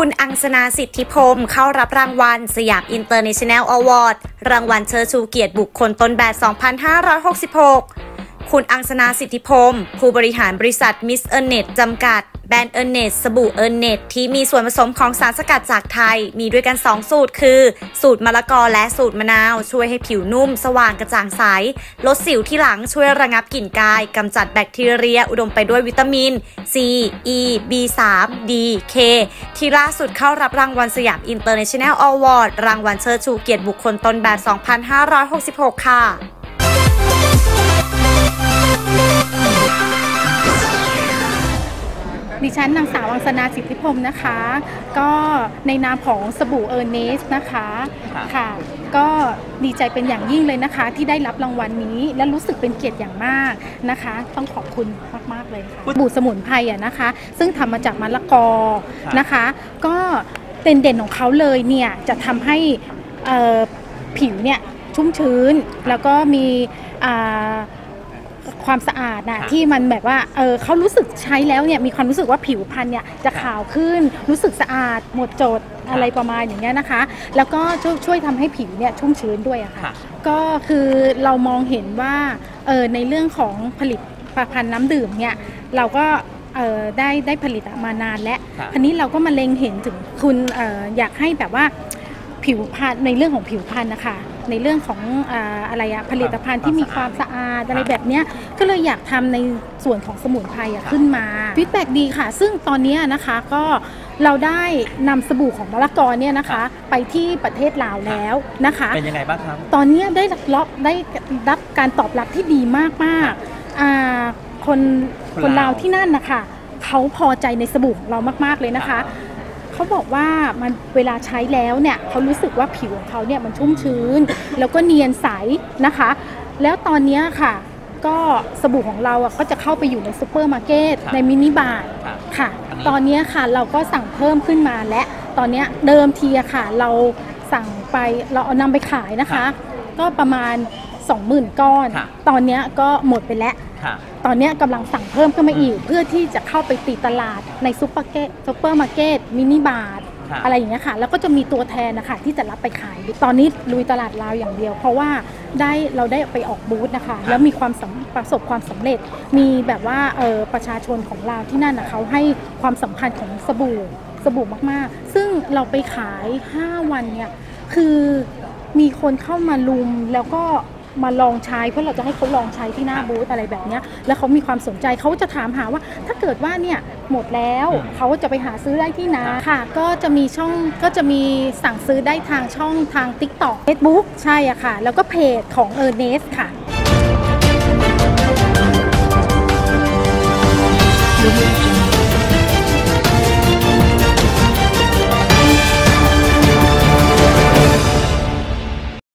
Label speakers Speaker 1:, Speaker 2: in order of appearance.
Speaker 1: คุณอังสนาสิทธิพรมเข้ารับรางวัลสยามอินเตอร์เนชั่นแนลอวอร์ดรางวัลเชิดชูเกียรติบุคคลต้นแบบ 2566 คุณอังสนาสิทธิพรมผู้บริหารบริษัทมิสเออร์เน็ตจำกัดแบรนด์เออร์เน็ตสบู่เออร์เน็ตที่มีส่วนผสมของสารสกัดจากไทยมีด้วยกัน 2 สูตรคือสูตรมะละกอและสูตรมะนาวช่วยให้ผิวนุ่มสว่างกระจ่างใสลดสิวที่หลังช่วยระงับกลิ่นกายกำจัดแบคทีเรียอุดมไปด้วยวิตามิน C E B3 D K ที่ล่าสุดเข้ารับรางวัลสยามอินเตอร์เนชั่นแนลอวอร์ดรางวัลเชิดชูเกียรติบุคคลต้นแบบ 2566 ค่ะ
Speaker 2: ดิฉันนางสาวอังสนาสิทธิพรมนะคะก็ในนามของสบู่เออร์เนสนะคะค่ะก็ดีใจเป็นอย่างยิ่งเลยนะคะที่ได้รับรางวัลนี้และรู้สึกเป็นเกียรติอย่างมากนะคะต้องขอบคุณมากๆเลยค่ะสบู่สมุนไพรนะคะซึ่งทำมาจากมะละกอนะคะก็เด่นของเขาเลยเนี่ยจะทำให้ผิวเนี่ยชุ่มชื้นแล้วก็มีความสะอาดนะที่มันแบบว่าเขารู้สึกใช้แล้วเนี่ยมีความรู้สึกว่าผิวพรรณเนี่ยจะขาวขึ้นรู้สึกสะอาดหมดจดอะไรประมาณอย่างเงี้ยนะคะแล้วก็ช่วยทำให้ผิวเนี่ยชุ่มชื้นด้วยอะค่ะก็คือเรามองเห็นว่าในเรื่องของผลิตภัณฑ์น้ำดื่มเนี่ยเราก็ได้ผลิตมานานแล้วทีนี้เราก็มาเล็งเห็นถึงคุณอยากให้แบบว่าผิวพรรณในเรื่องของผิวพรรณนะคะในเรื่องของผลิตภัณฑ์ที่มีความสะอาดอะไรแบบนี้ก็เลยอยากทำในส่วนของสมุนไพรขึ้นมาฟีดแบ็กดีค่ะซึ่งตอนนี้นะคะก็เราได้นำสบู่ของมะละกอเนี่ยนะคะไปที่ประเทศลาวแล้วนะคะ
Speaker 3: เป็นยังไงบ้างครับ
Speaker 2: ตอนนี้ได้รับการตอบรับที่ดีมากๆคนลาวที่นั่นนะคะเขาพอใจในสบู่ของเรามากๆเลยนะคะเขาบอกว่ามันเวลาใช้แล้วเนี่ยเขารู้สึกว่าผิวของเขาเนี่ยมันชุ่มชื้นแล้วก็เนียนใสนะคะแล้วตอนนี้ค่ะก็สบู่ของเราก็จะเข้าไปอยู่ในซุปเปอร์มาร์เก็ตในมินิบาร์ค่ะตอนนี้ค่ะเราก็สั่งเพิ่มขึ้นมาและตอนนี้เดิมทีค่ะเราสั่งไปเราเอานำไปขายนะคะก็ประมาณ 20,000 ก้อนตอนนี้ก็หมดไปแล้วตอนนี้กำลังสั่งเพิ่มขึ้นมาอีกเพื่อที่จะเข้าไปตีตลาดในซุปเปอร์มาร์เก็ตมินิบาร์อะไรอย่างเงี้ยค่ะแล้วก็จะมีตัวแทนนะคะที่จะรับไปขายตอนนี้ลุยตลาดลาวอย่างเดียวเพราะว่าเราได้ไปออกบูธนะคะแล้วมีประสบความสำเร็จมีแบบว่าประชาชนของลาวที่นั่นเขาให้ความสำคัญของสบู่มากๆซึ่งเราไปขาย5วันเนี่ยคือมีคนเข้ามาลุมแล้วก็มาลองใช้เพราะเราจะให้เขาลองใช้ที่หน้าบูธอะไรแบบนี้แล้วเขามีความสนใจเขาจะถามหาว่าถ้าเกิดว่าเนี่ยหมดแล้วเขาจะไปหาซื้อได้ที่ไหนค่ะก็จะมีสั่งซื้อได้ทางช่องทาง TikTok Facebook ใช่อะค่ะแล้วก็เพจของเออร์เนสค่ะ